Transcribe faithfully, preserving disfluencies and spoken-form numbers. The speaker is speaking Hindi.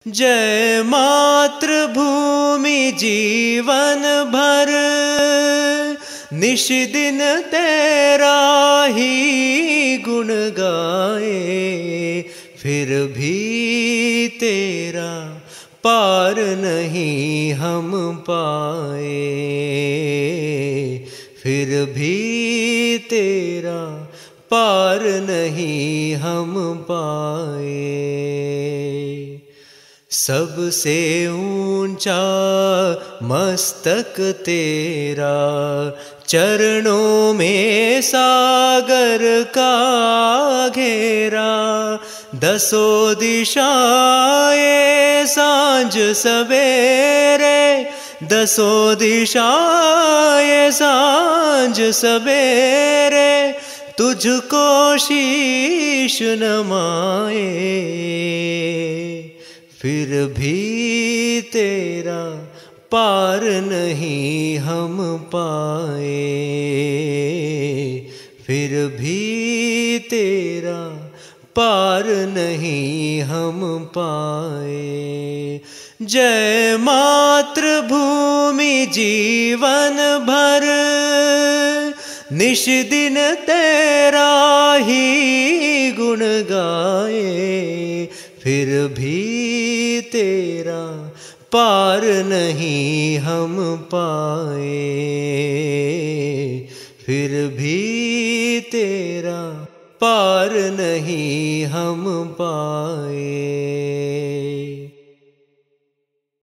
जय मातृभूमि जीवन भर निश दिन तेरा ही गुण गाए, फिर भी तेरा पार नहीं हम पाए, फिर भी तेरा पार नहीं हम पाए। सबसे ऊंचा मस्तक तेरा, चरणों में सागर का घेरा, दसों दिशाएं सांझ सवेरे, दसों दिशाएं सांझ सवेरे, तुझको शीश नमाए, फिर भी तेरा पार नहीं हम पाए, फिर भी तेरा पार नहीं हम पाए। जय मातृभूमि जीवन भर निश दिन तेरा ही गुण गाए, फिर भी तेरा पार नहीं हम पाए, फिर भी तेरा पार नहीं हम पाए।